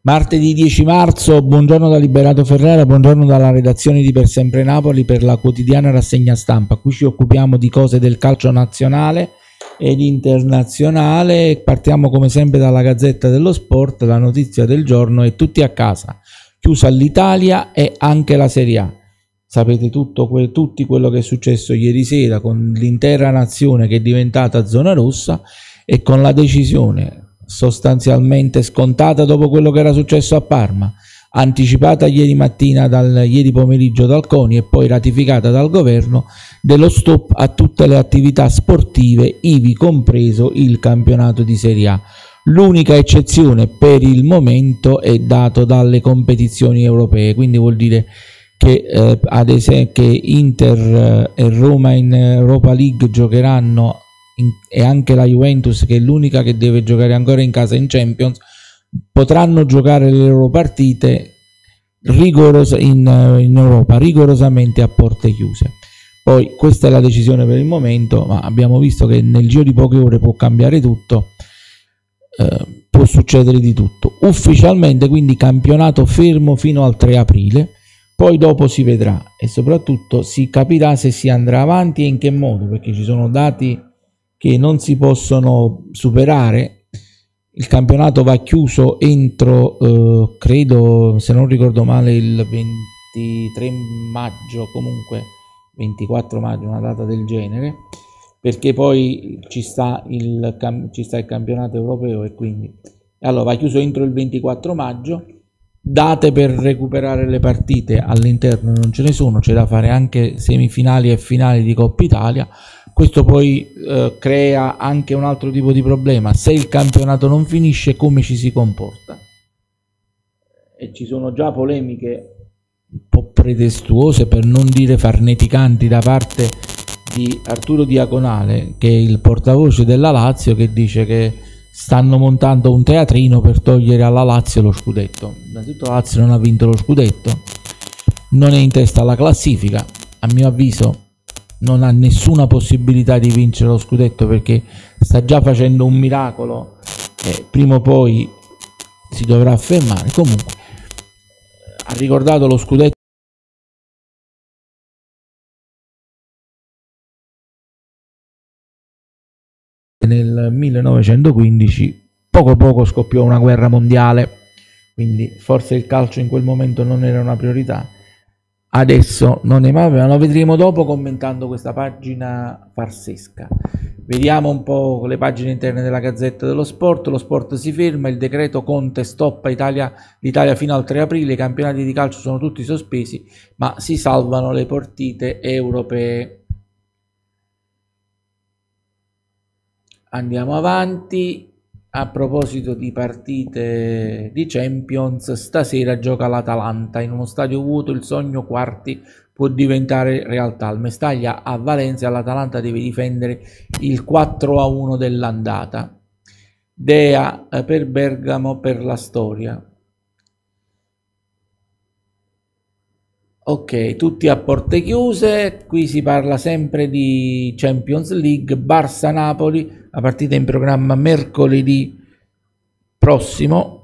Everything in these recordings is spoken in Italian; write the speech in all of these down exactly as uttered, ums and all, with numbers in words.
Martedì dieci marzo, buongiorno da Liberato Ferrara, buongiorno dalla redazione di Per Sempre Napoli per la quotidiana rassegna stampa. Qui ci occupiamo di cose del calcio nazionale ed internazionale. Partiamo come sempre dalla Gazzetta dello Sport. La notizia del giorno è tutti a casa, chiusa l'Italia e anche la Serie A. Sapete tutto que- tutti quello che è successo ieri sera con l'intera nazione che è diventata zona rossa e con la decisione sostanzialmente scontata dopo quello che era successo a Parma, anticipata ieri mattina, dal, ieri pomeriggio dal CONI e poi ratificata dal governo, dello stop a tutte le attività sportive, ivi compreso il campionato di Serie A. L'unica eccezione per il momento è dato dalle competizioni europee, quindi vuol dire che eh, ad esempio che Inter e Roma in Europa League giocheranno in, e anche la Juventus, che è l'unica che deve giocare ancora in casa in Champions, potranno giocare le loro partite rigoros in, in Europa rigorosamente a porte chiuse. Poi questa è la decisione per il momento, ma abbiamo visto che nel giro di poche ore può cambiare tutto, eh, può succedere di tutto. Ufficialmente quindi campionato fermo fino al tre aprile, poi dopo si vedrà e soprattutto si capirà se si andrà avanti e in che modo, perché ci sono dati che non si possono superare. Il campionato va chiuso entro, eh, credo, se non ricordo male, il ventitré maggio, comunque ventiquattro maggio, una data del genere, perché poi ci sta il, ci sta il campionato europeo e quindi allora va chiuso entro il ventiquattro maggio. Date per recuperare le partite all'interno non ce ne sono, c'è da fare anche semifinali e finali di Coppa Italia. Questo poi eh, crea anche un altro tipo di problema: se il campionato non finisce, come ci si comporta? E ci sono già polemiche un po' pretestuose, per non dire farneticanti, da parte di Arturo Diaconale, che è il portavoce della Lazio, che dice che stanno montando un teatrino per togliere alla Lazio lo scudetto. Innanzitutto la Lazio non ha vinto lo scudetto, non è in testa alla classifica, a mio avviso non ha nessuna possibilità di vincere lo scudetto perché sta già facendo un miracolo e prima o poi si dovrà fermare. Comunque ha ricordato lo scudetto nel millenovecentoquindici, poco poco scoppiò una guerra mondiale, quindi forse il calcio in quel momento non era una priorità, adesso non è, ma lo vedremo dopo commentando questa pagina farsesca. Vediamo un po' le pagine interne della Gazzetta dello Sport. Lo sport si ferma, il decreto Conte stoppa Italia, l'Italia fino al tre aprile, i campionati di calcio sono tutti sospesi, ma si salvano le partite europee. Andiamo avanti. A proposito di partite di Champions, stasera gioca l'Atalanta in uno stadio vuoto, il sogno quarti può diventare realtà. Al Mestaglia a Valencia l'Atalanta deve difendere il quattro a uno dell'andata. Dea per Bergamo per la storia. Ok, tutti a porte chiuse. Qui si parla sempre di Champions League. Barça-Napoli, la partita in programma mercoledì prossimo.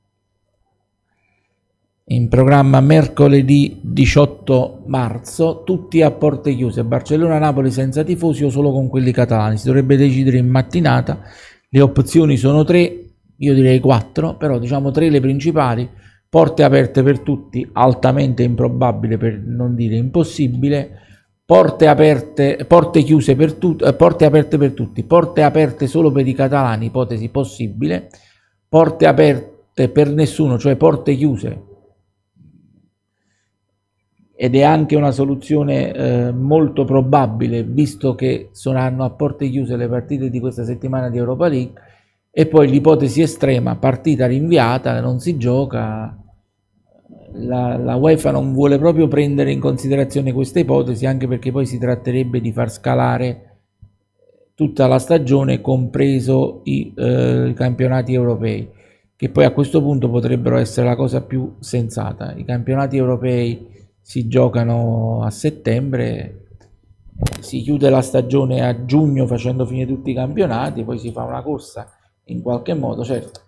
In programma mercoledì diciotto marzo, tutti a porte chiuse. Barcellona-Napoli senza tifosi o solo con quelli catalani. Si dovrebbe decidere in mattinata. Le opzioni sono tre, io direi quattro, però diciamo tre le principali. Porte aperte per tutti, altamente improbabile per non dire impossibile. Porte aperte, porte chiuse per tutti, eh, porte aperte per tutti, porte aperte solo per i catalani, ipotesi possibile. Porte aperte per nessuno, cioè porte chiuse. Ed è anche una soluzione eh, molto probabile, visto che saranno a porte chiuse le partite di questa settimana di Europa League. E poi l'ipotesi estrema, partita rinviata, non si gioca. La, la UEFA non vuole proprio prendere in considerazione questa ipotesi, anche perché poi si tratterebbe di far scalare tutta la stagione, compreso i, eh, i campionati europei, che poi a questo punto potrebbero essere la cosa più sensata. I campionati europei si giocano a settembre, si chiude la stagione a giugno facendo finire tutti i campionati, poi si fa una corsa in qualche modo, certo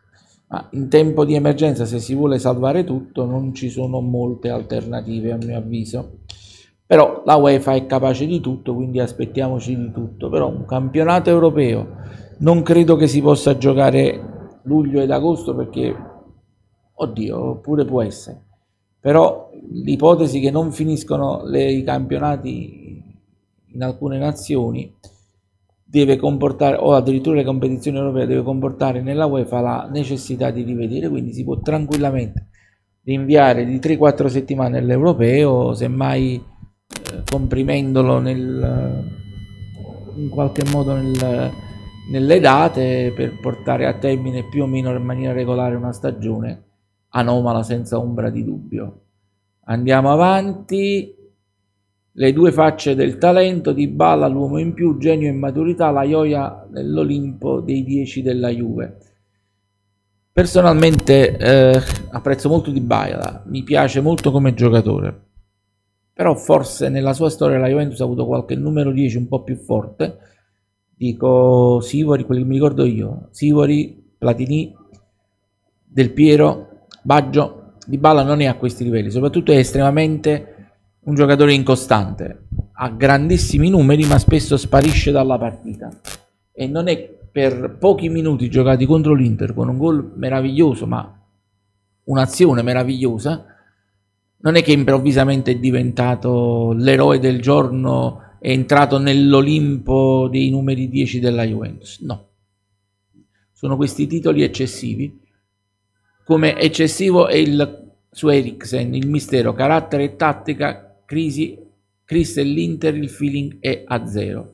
ma in tempo di emergenza, se si vuole salvare tutto, non ci sono molte alternative a mio avviso. Però la UEFA è capace di tutto, quindi aspettiamoci di tutto. Però un campionato europeo non credo che si possa giocare luglio ed agosto, perché, oddio, pure può essere. Però l'ipotesi che non finiscono le, i campionati in alcune nazioni deve comportare, o addirittura le competizioni europee, deve comportare nella UEFA la necessità di rivedere, quindi si può tranquillamente rinviare di tre quattro settimane l'europeo, semmai eh, comprimendolo nel, in qualche modo nel, nelle date, per portare a termine più o meno in maniera regolare una stagione anomala senza ombra di dubbio. Andiamo avanti. Le due facce del talento, Dybala l'uomo in più, genio e maturità, la gioia nell'Olimpo dei dieci della Juve. Personalmente eh, apprezzo molto Dybala, mi piace molto come giocatore, però forse nella sua storia la Juventus ha avuto qualche numero dieci un po' più forte, dico Sivori, quelli che mi ricordo io, Sivori, Platini, Del Piero, Baggio. Dybala non è a questi livelli, soprattutto è estremamente un giocatore incostante, ha grandissimi numeri ma spesso sparisce dalla partita, e non è per pochi minuti giocati contro l'Inter con un gol meraviglioso, ma un'azione meravigliosa, non è che improvvisamente è diventato l'eroe del giorno, è entrato nell'Olimpo dei numeri dieci della Juventus. No, sono questi titoli eccessivi, come eccessivo è il su Eriksen, il mistero, carattere e tattica, crisi, Chris e l'Inter, il feeling è a zero.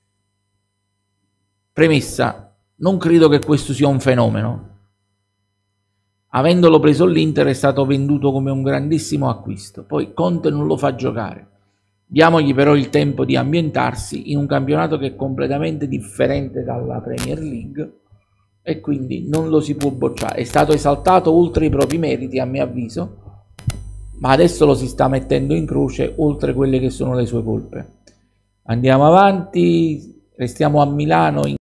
Premessa, non credo che questo sia un fenomeno. Avendolo preso l'Inter è stato venduto come un grandissimo acquisto, poi Conte non lo fa giocare. Diamogli però il tempo di ambientarsi in un campionato che è completamente differente dalla Premier League, e quindi non lo si può bocciare. È stato esaltato oltre i propri meriti a mio avviso, ma adesso lo si sta mettendo in croce oltre quelle che sono le sue colpe. Andiamo avanti, restiamo a Milano. In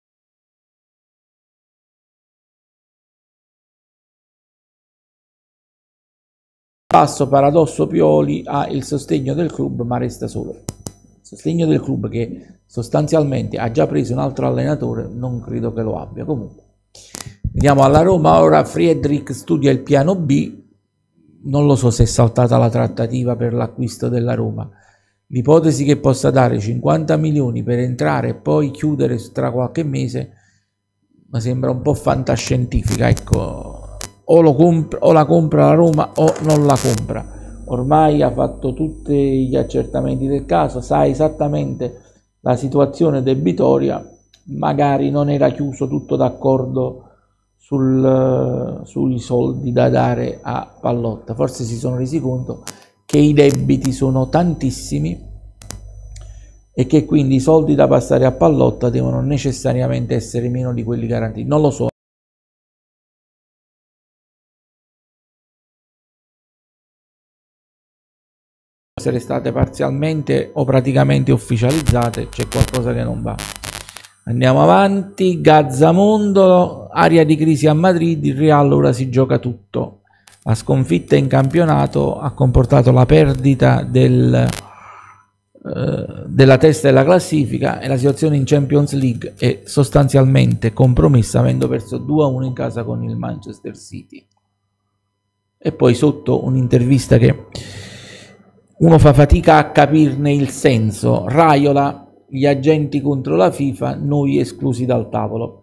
passo paradosso, Pioli ha il sostegno del club ma resta solo. Il sostegno del club, che sostanzialmente ha già preso un altro allenatore, non credo che lo abbia. Comunque veniamo alla Roma. Ora Friedrich studia il piano B. Non lo so se è saltata la trattativa per l'acquisto della Roma. L'ipotesi che possa dare cinquanta milioni per entrare e poi chiudere tra qualche mese mi sembra un po' fantascientifica. Ecco, o, lo compra, o la compra la Roma o non la compra. Ormai ha fatto tutti gli accertamenti del caso, sa esattamente la situazione debitoria, magari non era chiuso tutto d'accordo Sul, sui soldi da dare a Pallotta, forse si sono resi conto che i debiti sono tantissimi e che quindi i soldi da passare a Pallotta devono necessariamente essere meno di quelli garantiti. Non lo so, essere state parzialmente o praticamente ufficializzate, c'è qualcosa che non va. Andiamo avanti. Gazzamondo, area di crisi a Madrid, il Real ora si gioca tutto. La sconfitta in campionato ha comportato la perdita del, eh, della testa della classifica, e la situazione in Champions League è sostanzialmente compromessa, avendo perso due a uno in casa con il Manchester City. E poi sotto un'intervista che uno fa fatica a capirne il senso. Raiola: gli agenti contro la FIFA, noi esclusi dal tavolo.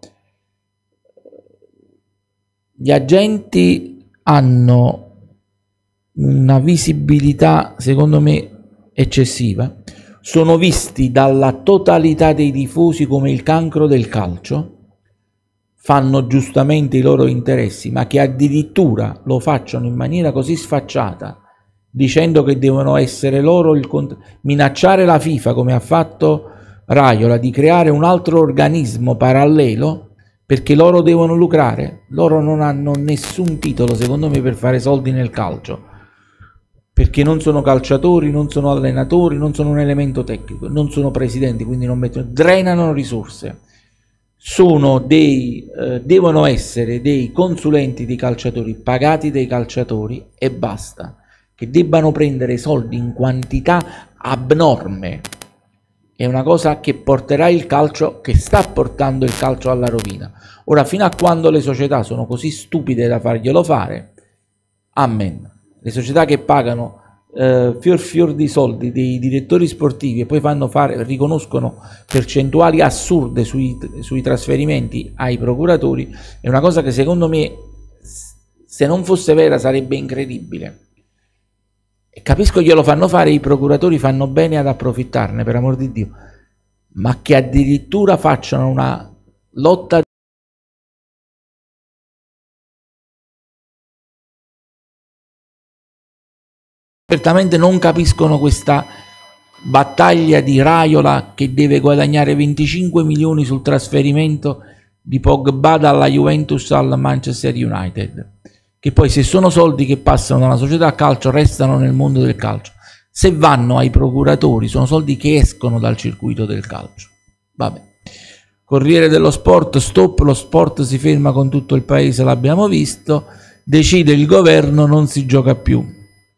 Gli agenti hanno una visibilità secondo me eccessiva, sono visti dalla totalità dei tifosi come il cancro del calcio, fanno giustamente i loro interessi, ma che addirittura lo facciano in maniera così sfacciata, dicendo che devono essere loro il cont- minacciare la FIFA, come ha fatto Raiola, di creare un altro organismo parallelo perché loro devono lucrare. Loro non hanno nessun titolo secondo me per fare soldi nel calcio, perché non sono calciatori, non sono allenatori, non sono un elemento tecnico, non sono presidenti, quindi non mettono, drenano risorse. sono dei, eh, devono essere dei consulenti di calciatori pagati dai calciatori e basta, che debbano prendere soldi in quantità abnorme. È una cosa che porterà il calcio, che sta portando il calcio alla rovina. Ora, fino a quando le società sono così stupide da farglielo fare, amen. Le società che pagano eh, fior fior di soldi dei direttori sportivi e poi fanno fare, riconoscono percentuali assurde sui, sui trasferimenti ai procuratori, è una cosa che secondo me, se non fosse vera, sarebbe incredibile. E capisco che glielo fanno fare, i procuratori fanno bene ad approfittarne, per amor di Dio, ma che addirittura facciano una lotta. Certamente non capiscono questa battaglia di Raiola che deve guadagnare venticinque milioni sul trasferimento di Pogba dalla Juventus al Manchester United, che poi, se sono soldi che passano da una società a calcio, restano nel mondo del calcio. Se vanno ai procuratori, sono soldi che escono dal circuito del calcio. Vabbè. Corriere dello Sport, stop, lo sport si ferma con tutto il paese, l'abbiamo visto, decide il governo, non si gioca più.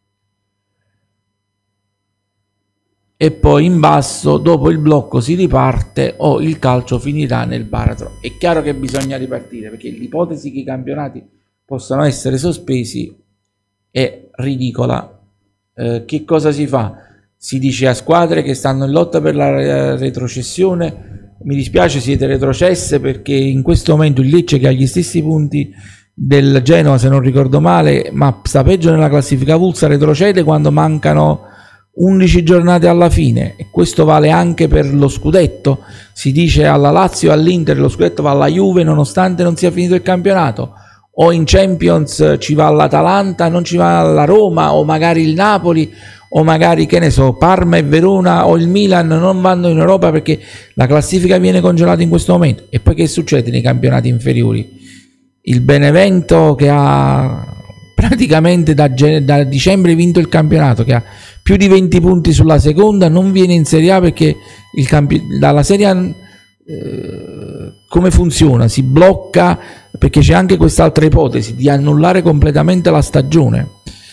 E poi in basso, dopo il blocco si riparte o il calcio finirà nel baratro. È chiaro che bisogna ripartire, perché l'ipotesi che i campionati possano essere sospesi è ridicola. Eh, che cosa si fa? Si dice a squadre che stanno in lotta per la retrocessione: mi dispiace, siete retrocesse, perché in questo momento il Lecce, che ha gli stessi punti del Genoa, se non ricordo male, ma sta peggio nella classifica avulsa, retrocede quando mancano undici giornate alla fine, e questo vale anche per lo scudetto. Si dice alla Lazio e all'Inter lo scudetto va alla Juve nonostante non sia finito il campionato, o in Champions ci va l'Atalanta, non ci va la Roma, o magari il Napoli, o magari, che ne so, Parma e Verona o il Milan non vanno in Europa perché la classifica viene congelata in questo momento. E poi che succede nei campionati inferiori? Il Benevento, che ha praticamente da, da dicembre vinto il campionato, che ha più di venti punti sulla seconda, non viene in Serie A perché il campi- dalla Serie A eh, come funziona? Si blocca, perché c'è anche quest'altra ipotesi di annullare completamente la stagione.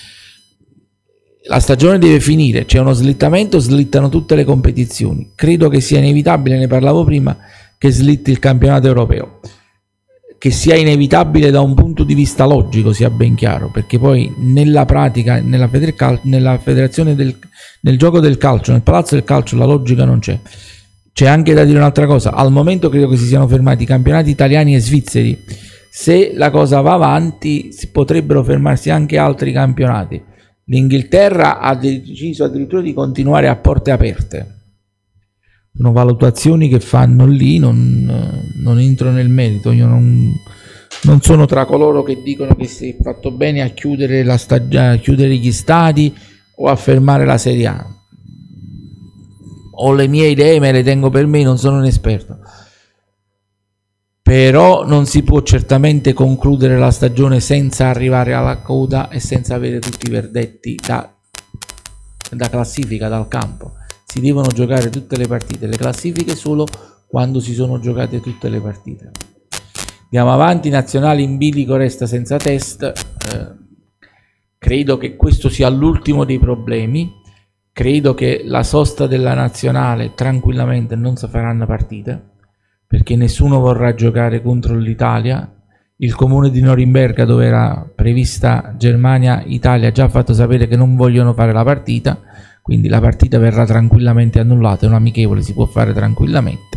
La stagione deve finire, c'è uno slittamento, slittano tutte le competizioni. Credo che sia inevitabile, ne parlavo prima, che slitti il campionato europeo. Che sia inevitabile da un punto di vista logico, sia ben chiaro, perché poi nella pratica, nella, feder- nella federazione del nel gioco del calcio, nel palazzo del calcio, la logica non c'è. C'è anche da dire un'altra cosa: al momento credo che si siano fermati i campionati italiani e svizzeri. Se la cosa va avanti, si potrebbero fermarsi anche altri campionati. L'Inghilterra ha deciso addirittura di continuare a porte aperte. Sono valutazioni che fanno lì, non, non entro nel merito. Io non, non sono tra coloro che dicono che si è fatto bene a chiudere, la stag- a chiudere gli stadi o a fermare la Serie A. Ho le mie idee, me le tengo per me, non sono un esperto. Però non si può certamente concludere la stagione senza arrivare alla coda e senza avere tutti i verdetti da, da classifica, dal campo. Si devono giocare tutte le partite, le classifiche solo quando si sono giocate tutte le partite. Andiamo avanti. Nazionale in bilico resta senza test. Eh, credo che questo sia l'ultimo dei problemi. Credo che la sosta della nazionale tranquillamente non si faranno partite, perché nessuno vorrà giocare contro l'Italia. Il comune di Norimberga, dove era prevista Germania-Italia, ha già fatto sapere che non vogliono fare la partita. Quindi la partita verrà tranquillamente annullata, è un amichevole, si può fare tranquillamente.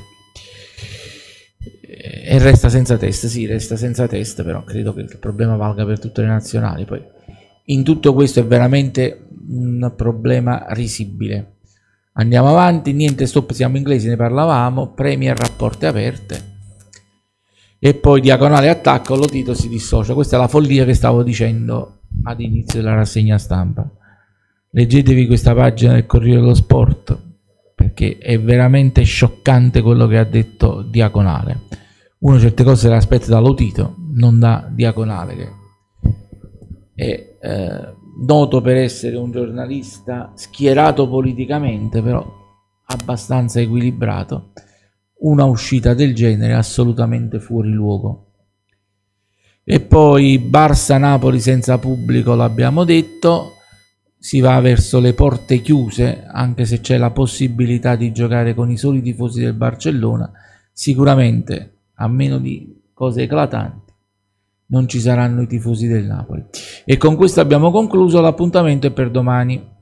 E resta senza test, sì, resta senza test, però credo che il problema valga per tutte le nazionali. Poi in tutto questo è veramente un problema risibile. Andiamo avanti, niente stop, siamo inglesi, ne parlavamo, Premier rapporti aperte. E poi diagonale attacco, Lotito si dissocia. Questa è la follia che stavo dicendo ad inizio della rassegna stampa. Leggetevi questa pagina del Corriere dello Sport, perché è veramente scioccante quello che ha detto Diagonale. Uno certe cose le aspetta da Lotito, non da Diagonale, che è eh, noto per essere un giornalista schierato politicamente, però abbastanza equilibrato. una uscita del genere assolutamente fuori luogo. E poi Barça-Napoli senza pubblico, l'abbiamo detto, si va verso le porte chiuse, anche se c'è la possibilità di giocare con i soli tifosi del Barcellona. Sicuramente, a meno di cose eclatanti, non ci saranno i tifosi del Napoli. E con questo abbiamo concluso, l'appuntamento è per domani.